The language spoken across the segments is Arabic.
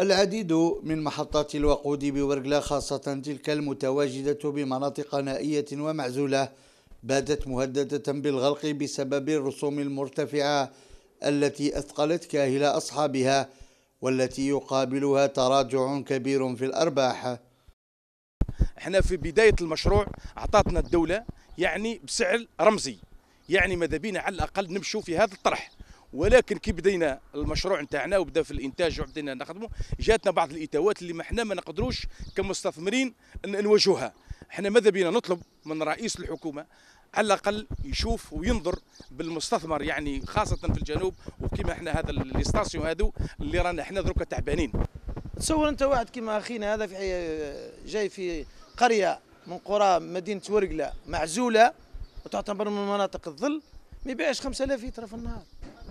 العديد من محطات الوقود بورقلة خاصة تلك المتواجدة بمناطق نائية ومعزولة باتت مهددة بالغلق بسبب الرسوم المرتفعة التي أثقلت كاهل أصحابها والتي يقابلها تراجع كبير في الأرباح. احنا في بداية المشروع أعطتنا الدولة بسعر رمزي، ماذا بينا على الأقل نمشوا في هذا الطرح، ولكن كي بدينا المشروع نتاعنا وبدا في الانتاج وبدينا نخدمه جاتنا بعض الاتاوات اللي ما نقدروش كمستثمرين نواجهها. احنا ماذا بينا نطلب من رئيس الحكومه على الاقل يشوف وينظر بالمستثمر خاصه في الجنوب، وكما احنا هذا الاستاسيون هذو اللي رانا احنا دروكا تعبانين. تصور انت واحد كما اخينا هذا جاي في قريه من قرى مدينه ورقله معزوله وتعتبر من مناطق الظل، ما يبيعش 5000 لتر في النهار،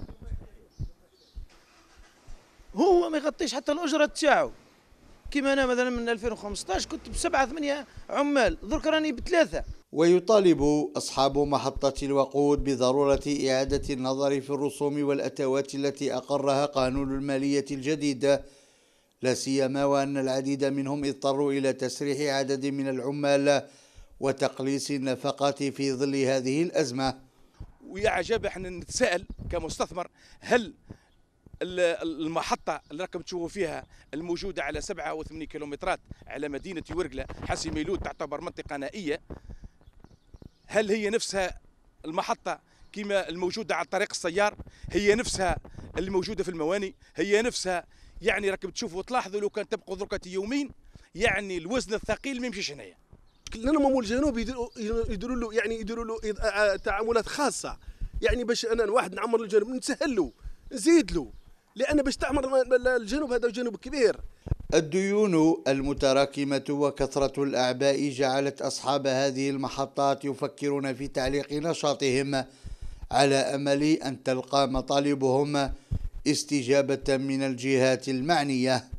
هو ما يغطيش حتى الاجره تاعو. كيما انا مثلا من 2015 كنت بسبعه 8 عمال، درك راني بثلاثه. ويطالب أصحاب محطة الوقود بضرورة إعادة النظر في الرسوم والأتوات التي أقرها قانون المالية الجديد، لا سيما وأن العديد منهم اضطروا إلى تسريح عدد من العمال وتقليص النفقات في ظل هذه الأزمة. ويا عجب احنا نتساءل كمستثمر، هل المحطة اللي راكم تشوفوا فيها الموجودة على 7 أو 8 كيلومترات على مدينة ورقلة حسي ميلود تعتبر منطقة نائية، هل هي نفسها المحطة كما الموجودة على طريق السيار؟ هي نفسها اللي موجودة في المواني؟ هي نفسها راكم تشوفوا تلاحظوا لو كان تبقوا دركة يومين الوزن الثقيل ما يمشيش هنايا. لنا مول الجنوب يديروا له يديروا له تعاملات خاصة، باش انا الواحد نعمر الجنوب نسهل له نزيد له، لأن باش تعمر الجنوب هذا جنوب كبير. الديون المتراكمة وكثرة الأعباء جعلت أصحاب هذه المحطات يفكرون في تعليق نشاطهم على أمل أن تلقى مطالبهم استجابة من الجهات المعنية.